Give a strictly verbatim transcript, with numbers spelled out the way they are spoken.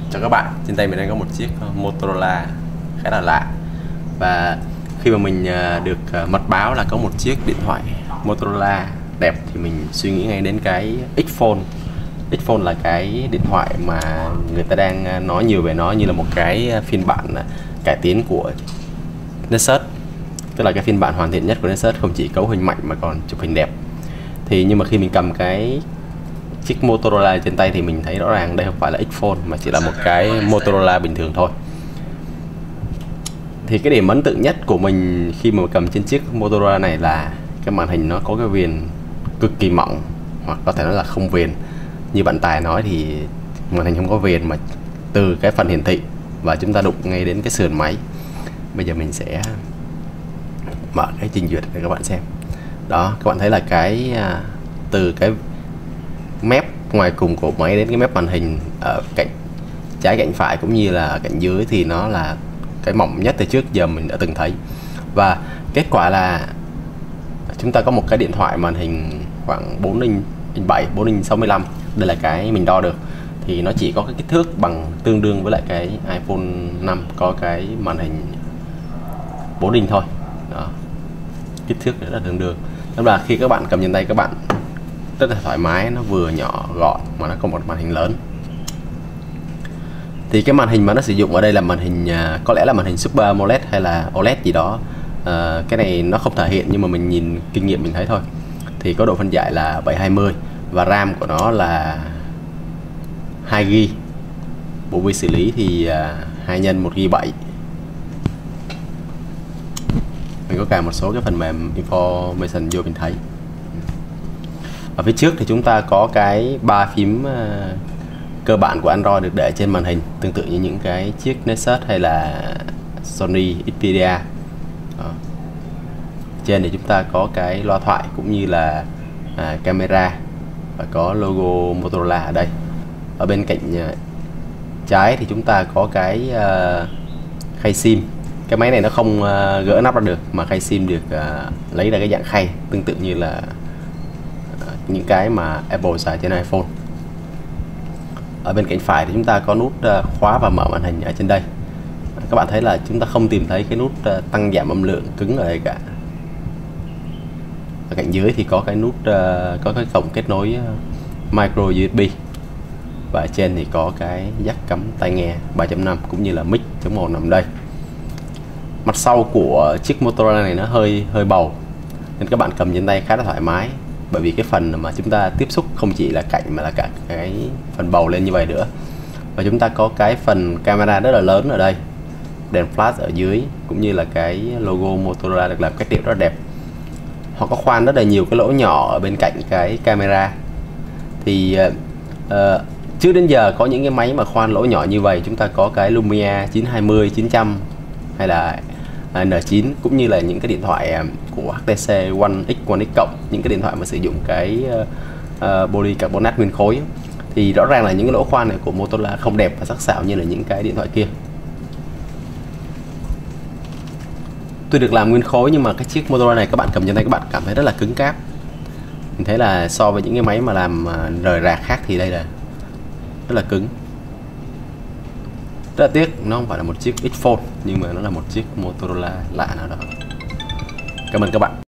Chào các bạn, trên tay mình đang có một chiếc Motorola khá là lạ. Và khi mà mình được mật báo là có một chiếc điện thoại Motorola đẹp thì mình suy nghĩ ngay đến cái X-Fold. X-Fold là cái điện thoại mà người ta đang nói nhiều về nó như là một cái phiên bản cải tiến của Nexus. Tức là cái phiên bản hoàn thiện nhất của Nexus, không chỉ cấu hình mạnh mà còn chụp hình đẹp. Thì nhưng mà khi mình cầm cái chiếc Motorola trên tay thì mình thấy rõ ràng đây không phải là X-Fold mà chỉ là một cái Motorola bình thường thôi. Thì cái điểm ấn tượng nhất của mình khi mà cầm trên chiếc Motorola này là cái màn hình nó có cái viền cực kỳ mỏng, hoặc có thể nói là không viền. Như bạn Tài nói thì màn hình không có viền mà từ cái phần hiển thị và chúng ta đụng ngay đến cái sườn máy. Bây giờ mình sẽ mở cái trình duyệt để các bạn xem. Đó, các bạn thấy là cái từ cái mép ngoài cùng của máy đến cái mép màn hình ở cạnh trái cạnh phải cũng như là ở cạnh dưới thì nó là cái mỏng nhất từ trước giờ mình đã từng thấy. Và kết quả là chúng ta có một cái điện thoại màn hình khoảng bốn inch bảy, bốn inch sáu mươi lăm. Đây là cái mình đo được. Thì nó chỉ có cái kích thước bằng tương đương với lại cái iPhone năm có cái màn hình bốn inch thôi. Đó. Kích thước rất là tương đương. Tức là khi các bạn cầm trên tay các bạn rất là thoải mái, nó vừa nhỏ gọn mà nó có một màn hình lớn. Thì cái màn hình mà nó sử dụng ở đây là màn hình có lẽ là màn hình Super AMOLED hay là ô led gì đó. À, cái này nó không thể hiện nhưng mà mình nhìn kinh nghiệm mình thấy thôi. Thì có độ phân giải là bảy trăm hai mươi và RAM của nó là hai gi ga bai. Bộ vi xử lý thì hai nhân một gi ga bai bảy. Mình có cả một số cái phần mềm information vô mình thấy. Ở phía trước thì chúng ta có cái ba phím uh, cơ bản của Android được để trên màn hình, tương tự như những cái chiếc Nexus hay là Sony Xperia. Đó. Trên thì chúng ta có cái loa thoại cũng như là uh, camera và có logo Motorola ở đây. Ở bên cạnh uh, trái thì chúng ta có cái uh, khay sim. Cái máy này nó không uh, gỡ nắp ra được mà khay sim được uh, lấy ra cái dạng khay, tương tự như là những cái mà Apple xài trên iPhone. Ở bên cạnh phải thì chúng ta có nút khóa và mở màn hình ở trên đây. Các bạn thấy là chúng ta không tìm thấy cái nút tăng giảm âm lượng cứng ở đây cả. Ở cạnh dưới thì có cái nút có cái cổng kết nối micro u ét bê. Và ở trên thì có cái jack cắm tai nghe ba chấm năm cũng như là mic chống ồn nằm đây. Mặt sau của chiếc Motorola này nó hơi hơi bầu nên các bạn cầm trên tay khá là thoải mái. Bởi vì cái phần mà chúng ta tiếp xúc không chỉ là cạnh mà là cả cái phần bầu lên như vậy nữa. Và chúng ta có cái phần camera rất là lớn ở đây, đèn flash ở dưới cũng như là cái logo Motorola được làm cách điệu rất là đẹp. Họ có khoan rất là nhiều cái lỗ nhỏ ở bên cạnh cái camera. Thì uh, trước đến giờ có những cái máy mà khoan lỗ nhỏ như vậy, chúng ta có cái Lumia chín hai mươi, chín trăm hay là N chín cũng như là những cái điện thoại của hát tê xê One X, One X cộng, những cái điện thoại mà sử dụng cái uh, polycarbonate nguyên khối. Thì rõ ràng là những cái lỗ khoan này của Motorola không đẹp và sắc sảo như là những cái điện thoại kia. Tuy được làm nguyên khối nhưng mà cái chiếc Motorola này các bạn cầm trên tay các bạn cảm thấy rất là cứng cáp. Mình thấy là so với những cái máy mà làm rời rạc khác thì đây là rất là cứng. Rất là tiếc nó không phải là một chiếc X-Fold nhưng mà nó là một chiếc Motorola lạ nào đó. Cảm ơn các bạn.